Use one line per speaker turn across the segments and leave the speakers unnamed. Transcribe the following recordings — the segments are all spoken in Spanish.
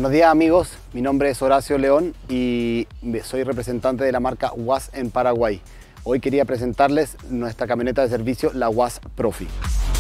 Buenos días amigos, mi nombre es Horacio León y soy representante de la marca UAZ en Paraguay. Hoy quería presentarles nuestra camioneta de servicio, la UAZ Profi.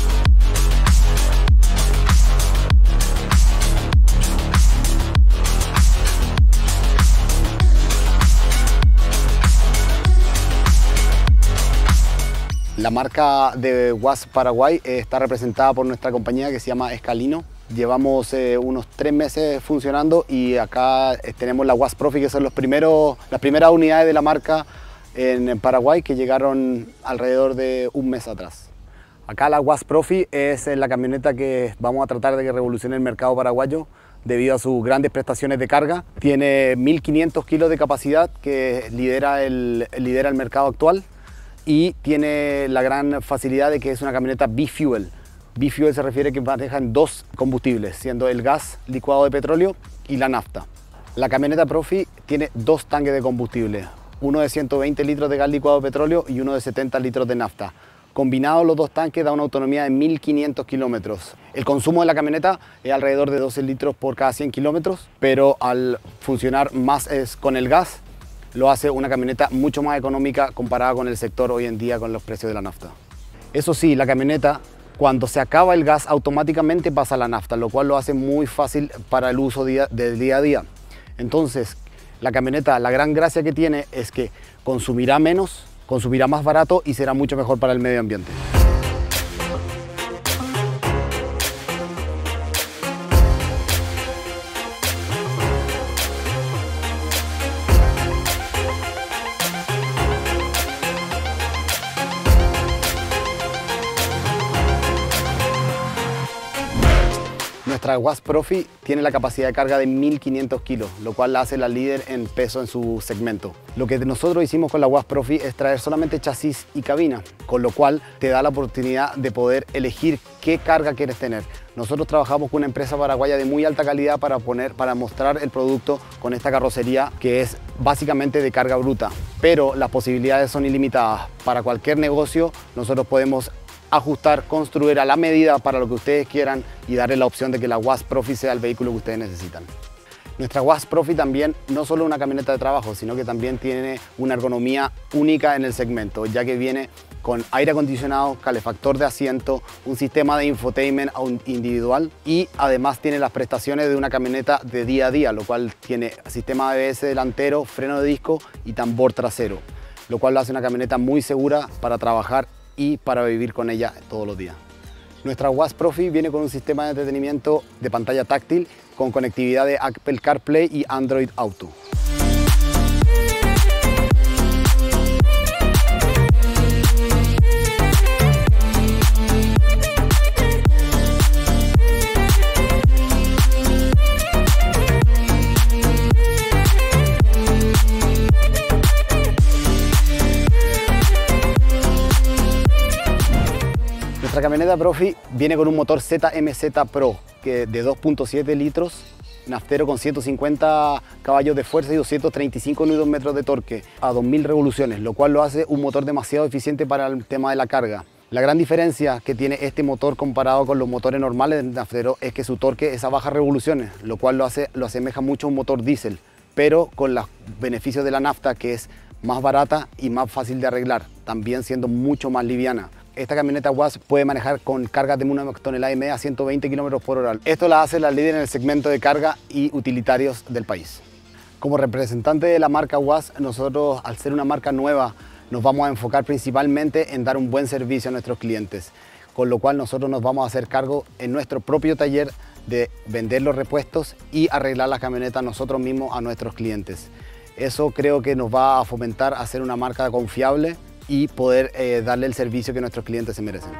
La marca de UAZ Paraguay está representada por nuestra compañía que se llama Escalino. Llevamos unos 3 meses funcionando y acá tenemos la UAZ Profi, que son las primeras unidades de la marca en Paraguay que llegaron alrededor de un mes atrás. Acá la UAZ Profi es la camioneta que vamos a tratar de que revolucione el mercado paraguayo debido a sus grandes prestaciones de carga. Tiene 1500 kilos de capacidad que lidera el mercado actual y tiene la gran facilidad de que es una camioneta bi-fuel. Bi-fuel se refiere a que manejan 2 combustibles, siendo el gas licuado de petróleo y la nafta. La camioneta Profi tiene 2 tanques de combustible, uno de 120 litros de gas licuado de petróleo y uno de 70 litros de nafta. Combinados los 2 tanques da una autonomía de 1500 kilómetros. El consumo de la camioneta es alrededor de 12 litros por cada 100 kilómetros, pero al funcionar más con el gas, lo hace una camioneta mucho más económica comparada con el sector hoy en día con los precios de la nafta. Eso sí, la camioneta, cuando se acaba el gas, automáticamente pasa a la nafta, lo cual lo hace muy fácil para el uso del día a día. Entonces, la camioneta, la gran gracia que tiene es que consumirá menos, consumirá más barato y será mucho mejor para el medio ambiente. Nuestra UAZ Profi tiene la capacidad de carga de 1500 kilos, lo cual la hace la líder en peso en su segmento. Lo que nosotros hicimos con la UAZ Profi es traer solamente chasis y cabina, con lo cual te da la oportunidad de poder elegir qué carga quieres tener. Nosotros trabajamos con una empresa paraguaya de muy alta calidad para mostrar el producto con esta carrocería que es básicamente de carga bruta, pero las posibilidades son ilimitadas. Para cualquier negocio nosotros podemos ajustar, construir a la medida para lo que ustedes quieran y darle la opción de que la UAZ Profi sea el vehículo que ustedes necesitan. Nuestra UAZ Profi también no solo es una camioneta de trabajo, sino que también tiene una ergonomía única en el segmento, ya que viene con aire acondicionado, calefactor de asiento, un sistema de infotainment individual y además tiene las prestaciones de una camioneta de día a día, lo cual tiene sistema ABS delantero, freno de disco y tambor trasero, lo cual lo hace una camioneta muy segura para trabajar y para vivir con ella todos los días. Nuestra UAZ Profi viene con un sistema de entretenimiento de pantalla táctil con conectividad de Apple CarPlay y Android Auto. Nuestra camioneta Profi viene con un motor ZMZ Pro de 2.7 litros, naftero con 150 caballos de fuerza y 235 Nm de torque a 2000 revoluciones, lo cual lo hace un motor demasiado eficiente para el tema de la carga. La gran diferencia que tiene este motor comparado con los motores normales del naftero es que su torque es a bajas revoluciones, lo cual lo asemeja mucho a un motor diésel, pero con los beneficios de la nafta, que es más barata y más fácil de arreglar, también siendo mucho más liviana. Esta camioneta UAZ puede manejar con cargas de 1,5 toneladas a 120 km por hora. Esto la hace la líder en el segmento de carga y utilitarios del país. Como representante de la marca UAZ, nosotros, al ser una marca nueva, nos vamos a enfocar principalmente en dar un buen servicio a nuestros clientes, con lo cual nosotros nos vamos a hacer cargo en nuestro propio taller de vender los repuestos y arreglar las camionetas nosotros mismos a nuestros clientes. Eso creo que nos va a fomentar a ser una marca confiable y poder darle el servicio que nuestros clientes se merecen.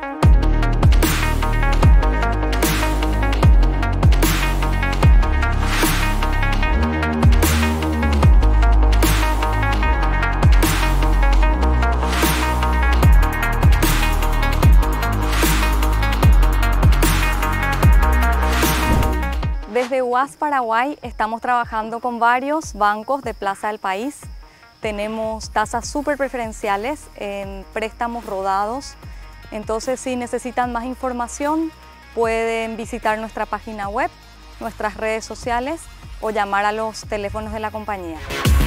Desde UAZ Paraguay estamos trabajando con varios bancos de Plaza del País. Tenemos tasas súper preferenciales en préstamos rodados. Entonces, si necesitan más información, pueden visitar nuestra página web nuestras redes sociales o llamar a los teléfonos de la compañía.